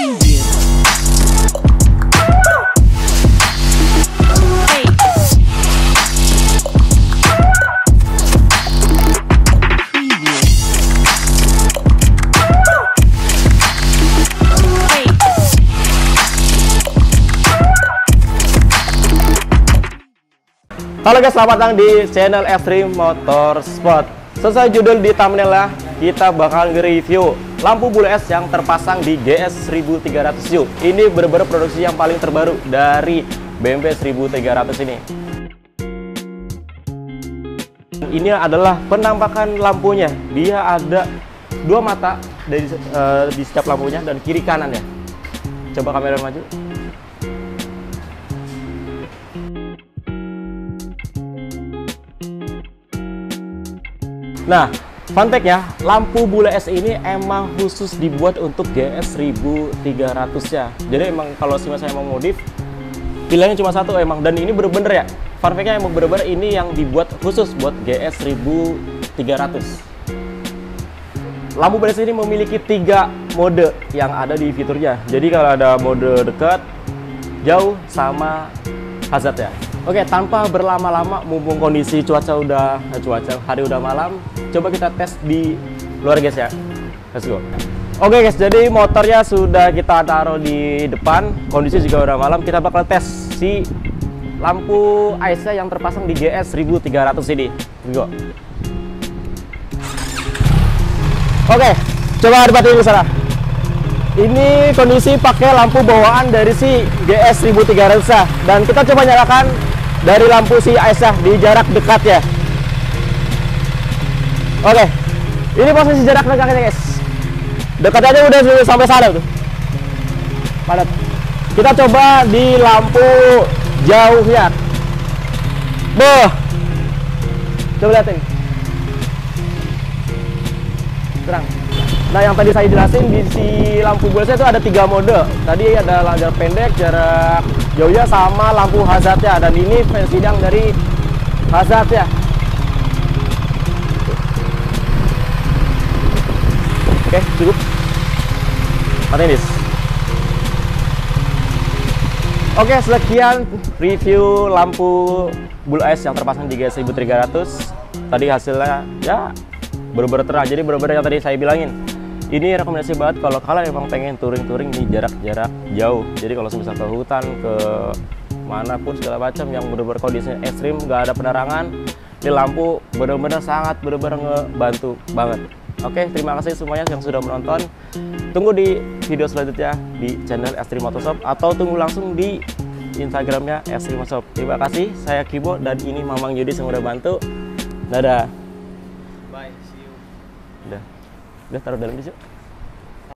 Halo guys, selamat datang di channel Extreme Motorsport. Sesuai judul di thumbnail lah, kita bakal nge-review lampu bulu es yang terpasang di GS 1300U. Ini bener-bener produksi yang paling terbaru dari BMW 1300 ini. Ini adalah penampakan lampunya. Dia ada dua mata di setiap lampunya dan kiri kanan ya. Coba kamera maju. Nah, fun fact ya, lampu bulu es ini emang khusus dibuat untuk GS 1300 ya. Jadi emang kalau saya mau modif, pilihannya cuma satu emang. Dan ini bener-bener ya, fun fact-nya emang bener-bener ini yang dibuat khusus buat GS 1300. Lampu bulu es ini memiliki 3 mode yang ada di fiturnya. Jadi kalau ada mode dekat, jauh, sama hazard ya. Oke, tanpa berlama-lama, mumpung kondisi hari udah malam, coba kita tes di luar guys ya. Let's go. Oke guys, jadi motornya sudah kita taruh di depan, kondisi juga udah malam. Kita bakal tes si lampu IC yang terpasang di GS 1300 ini. Let's go. Oke, coba debatin di sana. Ini kondisi pakai lampu bawaan dari si GS 1300 ya. Dan kita coba nyalakan dari lampu si Aisyah di jarak dekat ya. Oke, ini posisi jarak dekatnya guys. Dekat aja udah sampai sana tuh. Padat. Kita coba di lampu jauhnya. Boh. Coba lihatin. Terang. Nah, yang tadi saya jelasin di si lampu bulesnya itu ada 3 mode. Tadi ada jarak pendek, jarak jauhnya, sama lampu hazardnya. Dan ini versi yang dari hazardnya. Oke, cukup. Matiin this. Oke, sekian review lampu bulu es yang terpasang di GS 1300. Tadi hasilnya ya bener-bener terang. Jadi bener-bener yang tadi saya bilangin. Ini rekomendasi banget kalau kalian emang pengen touring-touring di jarak-jarak jauh. Jadi kalau misal ke hutan, ke manapun segala macam yang bener-bener kondisinya ekstrim, nggak ada penerangan, ini lampu bener-bener sangat bener-bener ngebantu banget. Oke, terima kasih semuanya yang sudah menonton. Tunggu di video selanjutnya di channel Extreme Motorsport atau tunggu langsung di Instagramnya Extreme Motorsport. Terima kasih, saya Kibo dan ini Mamang Yudi yang udah bantu. Dadah. Bye, see you. Udah taruh dalam di situ.